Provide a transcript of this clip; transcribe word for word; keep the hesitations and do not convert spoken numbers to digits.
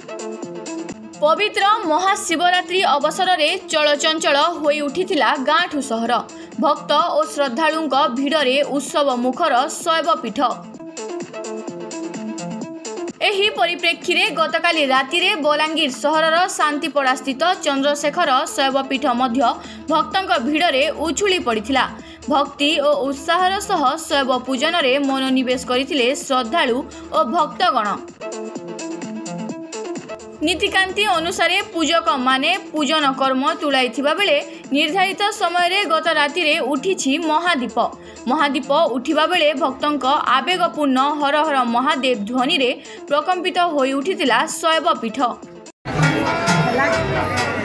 पवित्र महाशिवरात्रि अवसर में चलचंचल होई उठिथिला गाँठू सहर। भक्त और श्रद्धालुं भिड़े उत्सव मुखर शैवपीठ। एही परिप्रेक्षी रे गतकाली राति रे बलांगीर सहरर शांतिपड़ा स्थित चंद्रशेखर शैवपीठ मध्य भक्तों भिड़े उछुली पड़िथिला। भक्ति और उत्साहर सह शैव पूजन रे मनोनिवेश करथिले श्रद्धालु और भक्तगण। नीतिकांति अनुसार पूजक माने पूजन कर्म तुलाइथिबा बेले निर्धारित समय रे गत राति रे उठिछि महादीप। महादीप उठिबा बेले भक्तों आवेगपूर्ण हर हर महादेव ध्वनि रे प्रकंपित होई उठिथिला शैवपीठ।